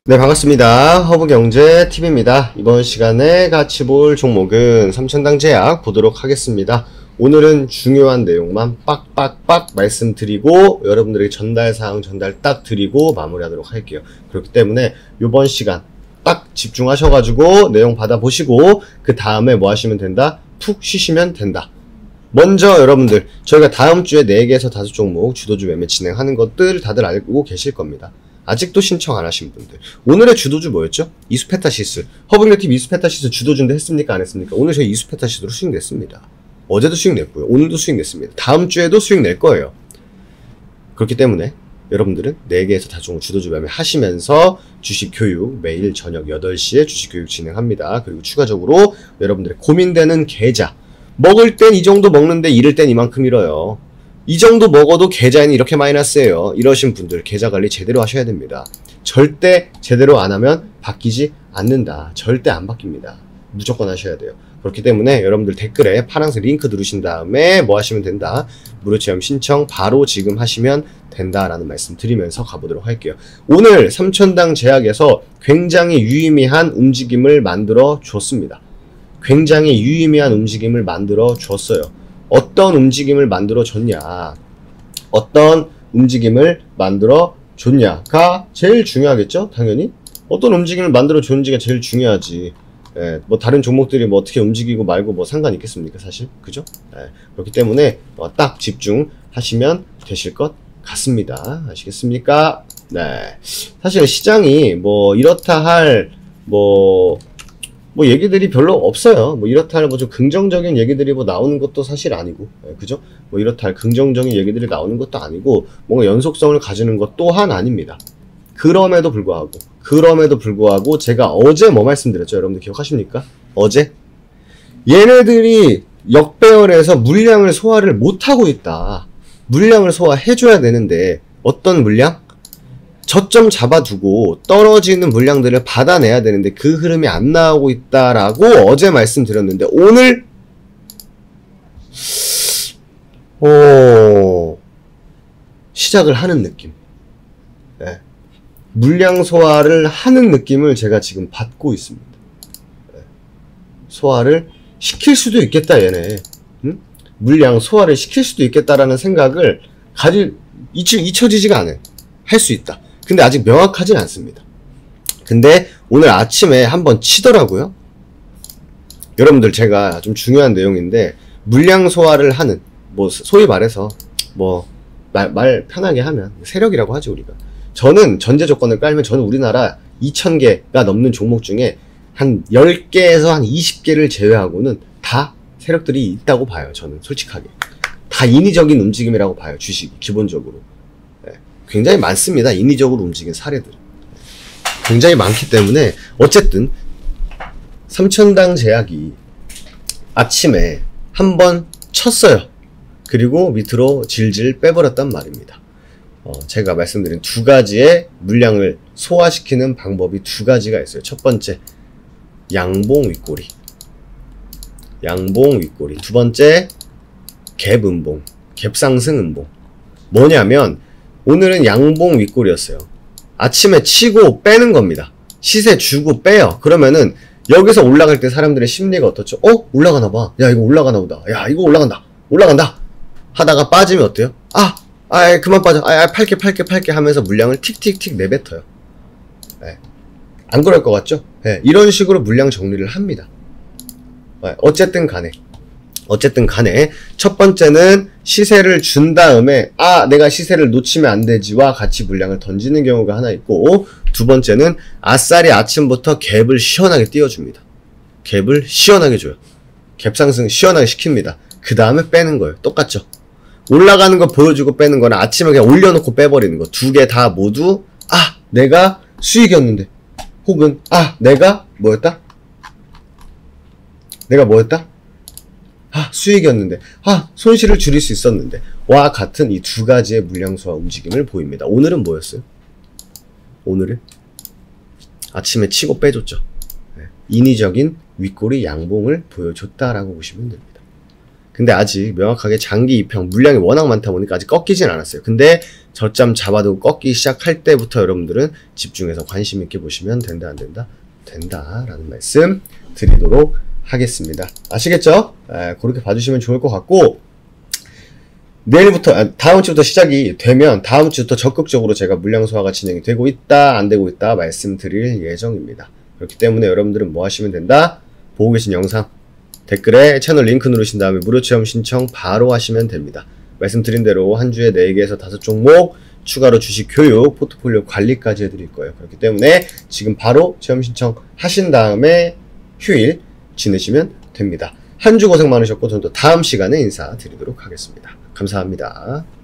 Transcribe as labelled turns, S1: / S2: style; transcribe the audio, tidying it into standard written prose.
S1: 네, 반갑습니다. 허브경제TV입니다. 이번 시간에 같이 볼 종목은 삼천당 제약 보도록 하겠습니다. 오늘은 중요한 내용만 빡빡빡 말씀드리고 여러분들에게 전달사항 전달 딱 드리고 마무리하도록 할게요. 그렇기 때문에 이번 시간 딱 집중하셔가지고 내용 받아보시고 그 다음에 뭐 하시면 된다? 푹 쉬시면 된다. 먼저 여러분들 저희가 다음 주에 4개에서 5종목 주도주 매매 진행하는 것들 다들 알고 계실 겁니다. 아직도 신청 안 하신 분들, 오늘의 주도주 뭐였죠? 이수페타시스. 허브경제TV 이수페타시스 주도주인데 했습니까? 안 했습니까? 오늘 저희 이수페타시스로 수익 냈습니다. 어제도 수익 냈고요. 오늘도 수익 냈습니다. 다음 주에도 수익 낼 거예요. 그렇기 때문에 여러분들은 4개에서 5종목 주도주 매매 하시면서 주식 교육 매일 저녁 8시에 주식 교육 진행합니다. 그리고 추가적으로 여러분들의 고민되는 계좌, 먹을 땐 이 정도 먹는데 잃을 땐 이만큼 잃어요. 이 정도 먹어도 계좌에는 이렇게 마이너스예요. 이러신 분들 계좌 관리 제대로 하셔야 됩니다. 절대 제대로 안 하면 바뀌지 않는다. 절대 안 바뀝니다. 무조건 하셔야 돼요. 그렇기 때문에 여러분들 댓글에 파란색 링크 누르신 다음에 뭐 하시면 된다. 무료 체험 신청 바로 지금 하시면 된다라는 말씀 드리면서 가보도록 할게요. 오늘 삼천당 제약에서 굉장히 유의미한 움직임을 만들어 줬습니다. 굉장히 유의미한 움직임을 만들어 줬어요. 어떤 움직임을 만들어 줬냐, 어떤 움직임을 만들어 줬냐가 제일 중요하겠죠? 당연히 어떤 움직임을 만들어 줬는지가 제일 중요하지. 예, 뭐 다른 종목들이 뭐 어떻게 움직이고 말고 뭐 상관 있겠습니까, 사실? 그죠? 예, 그렇기 때문에 딱 집중하시면 되실 것 같습니다. 아시겠습니까? 네, 사실 시장이 뭐 이렇다 할 뭐 얘기들이 별로 없어요. 뭐 이렇다 할 뭐 좀 긍정적인 얘기들이 뭐 나오는 것도 사실 아니고, 그죠? 뭐 이렇다 할 긍정적인 얘기들이 나오는 것도 아니고, 뭔가 연속성을 가지는 것 또한 아닙니다. 그럼에도 불구하고 제가 어제 뭐 말씀드렸죠? 여러분들 기억하십니까? 어제 얘네들이 역배열해서 물량을 소화를 못하고 있다. 물량을 소화해줘야 되는데 어떤 물량? 저점 잡아두고 떨어지는 물량들을 받아내야 되는데 그 흐름이 안 나오고 있다라고 어제 말씀드렸는데 오늘 시작을 하는 느낌. 네. 물량 소화를 하는 느낌을 제가 지금 받고 있습니다. 네. 소화를 시킬 수도 있겠다 얘네. 응? 물량 소화를 시킬 수도 있겠다라는 생각을 잊혀지지가 않아요. 할 수 있다. 근데 아직 명확하진 않습니다. 근데 오늘 아침에 한번 치더라고요. 여러분들 제가 좀 중요한 내용인데 물량 소화를 하는, 뭐 소위 말해서 뭐 말 편하게 하면 세력이라고 하죠 우리가. 저는 전제 조건을 깔면 저는 우리나라 2000개가 넘는 종목 중에 한 10개에서 한 20개를 제외하고는 다 세력들이 있다고 봐요. 저는 솔직하게 다 인위적인 움직임이라고 봐요. 주식이 기본적으로 굉장히 많습니다. 인위적으로 움직인 사례들 굉장히 많기 때문에 어쨌든 삼천당 제약이 아침에 한번 쳤어요. 그리고 밑으로 질질 빼버렸단 말입니다. 제가 말씀드린 두 가지의 물량을 소화시키는 방법이 두 가지가 있어요. 첫 번째 양봉 윗꼬리, 두 번째 갭 음봉, 갭 상승 음봉. 뭐냐면 오늘은 양봉 윗골이었어요. 아침에 치고 빼는 겁니다. 시세 주고 빼요. 그러면은 여기서 올라갈 때 사람들의 심리가 어떻죠? 올라가나봐. 야 이거 올라가나보다. 야 이거 올라간다 하다가 빠지면 어때요? 그만 빠져. 팔게 하면서 물량을 틱틱틱 내뱉어요. 안 그럴 것 같죠? 이런 식으로 물량 정리를 합니다. 어쨌든 간에 첫 번째는 시세를 준 다음에 내가 시세를 놓치면 안 되지와 같이 물량을 던지는 경우가 하나 있고, 두 번째는 아싸리 아침부터 갭을 시원하게 띄워줍니다. 갭을 시원하게 줘요. 갭 상승 시원하게 시킵니다. 그 다음에 빼는 거예요. 똑같죠? 올라가는 거 보여주고 빼는 거나 아침에 그냥 올려놓고 빼버리는 거, 두 개 다 모두 내가 수익이었는데, 혹은 내가 뭐였다? 수익이었는데 손실을 줄일 수 있었는데 와 같은 이 두 가지의 물량 소화 움직임을 보입니다. 오늘은 뭐였어요? 오늘은 아침에 치고 빼줬죠. 인위적인 윗꼬리 양봉을 보여줬다라고 보시면 됩니다. 근데 아직 명확하게 장기 입형 물량이 워낙 많다 보니까 아직 꺾이진 않았어요. 근데 저점 잡아두고 꺾기 시작할 때부터 여러분들은 집중해서 관심 있게 보시면 된다, 안 된다? 된다라는 말씀 드리도록 하겠습니다. 아시겠죠? 그렇게 봐주시면 좋을 것 같고, 내일부터, 다음 주부터 시작이 되면 다음 주부터 적극적으로 제가 물량 소화가 진행이 되고 있다, 안 되고 있다 말씀드릴 예정입니다. 그렇기 때문에 여러분들은 뭐 하시면 된다? 보고 계신 영상 댓글에 채널 링크 누르신 다음에 무료 체험 신청 바로 하시면 됩니다. 말씀드린 대로 한 주에 4개에서 5종목 추가로 주식 교육, 포트폴리오 관리까지 해드릴 거예요. 그렇기 때문에 지금 바로 체험 신청 하신 다음에 휴일 지내시면 됩니다. 한 주 고생 많으셨고 저는 또 다음 시간에 인사드리도록 하겠습니다. 감사합니다.